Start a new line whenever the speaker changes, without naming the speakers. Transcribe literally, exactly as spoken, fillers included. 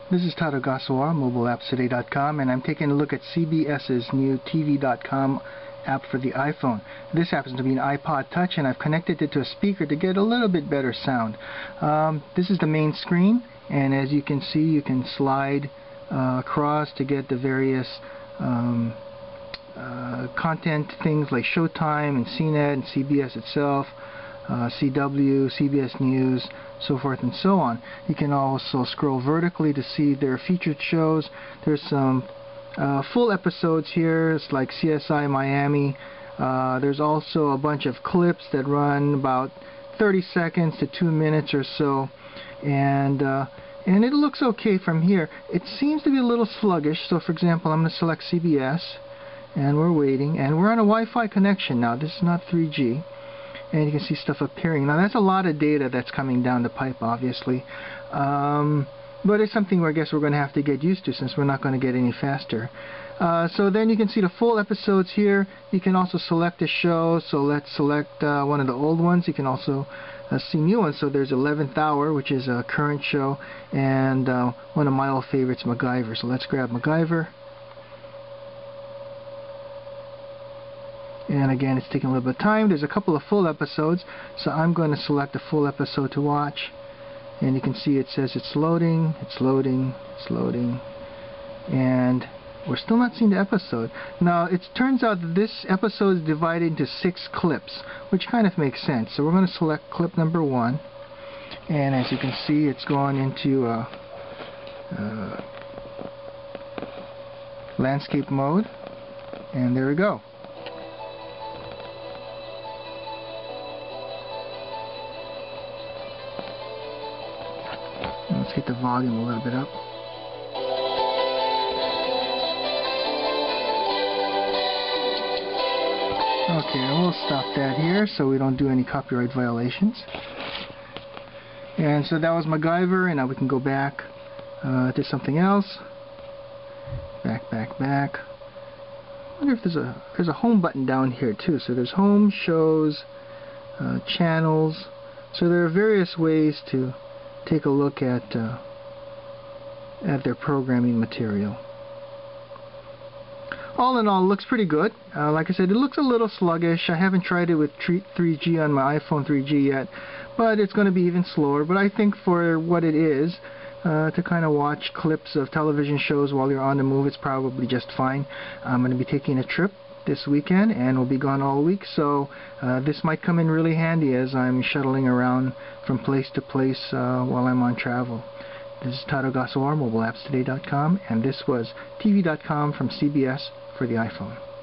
This is Taro Gasawa, Mobile Apps Today dot com, and I'm taking a look at CBS's new T V dot com app for the iPhone. This happens to be an iPod Touch, and I've connected it to a speaker to get a little bit better sound. Um, this is the main screen, and as you can see, you can slide uh, across to get the various um, uh, content things like Showtime and C net and C B S itself. Uh, C W, C B S News, so forth and so on. You can also scroll vertically to see their featured shows. There's some uh, full episodes here. It's like C S I Miami. Uh, there's also a bunch of clips that run about thirty seconds to two minutes or so, and uh, and it looks okay from here. It seems to be a little sluggish. So, for example, I'm going to select C B S, and we're waiting, and we're on a Wi-Fi connection now. This is not three G. And you can see stuff appearing. Now that's a lot of data that's coming down the pipe, obviously. Um, but it's something where I guess we're going to have to get used to, since we're not going to get any faster. Uh, so then you can see the full episodes here. You can also select a show. So let's select uh, one of the old ones. You can also uh, see new ones. So there's eleventh hour, which is a current show, and uh, one of my old favorites, MacGyver. So let's grab MacGyver. And again, it's taking a little bit of time. There's a couple of full episodes, so I'm going to select a full episode to watch. And you can see it says it's loading, it's loading, it's loading. And we're still not seeing the episode. Now, it turns out that this episode is divided into six clips, which kind of makes sense. So we're going to select clip number one. And as you can see, it's going into uh, uh, landscape mode. And there we go. Let's get the volume a little bit up. Okay, we'll stop that here so we don't do any copyright violations. And so that was MacGyver, and now we can go back uh, to something else. Back, back, back. I wonder if there's a there's a home button down here too. So there's home, shows, uh, channels. So there are various ways to take a look at uh, at their programming material. All in all, it looks pretty good. Uh, like I said, it looks a little sluggish. I haven't tried it with three G on my iPhone three G yet, but it's going to be even slower. But I think for what it is, uh, to kind of watch clips of television shows while you're on the move, it's probably just fine. I'm going to be taking a trip this weekend, and we'll be gone all week, so uh, this might come in really handy as I'm shuttling around from place to place uh, while I'm on travel. This is Taro Gasawa, Mobile Apps Today dot com, and this was T V dot com from C B S for the iPhone.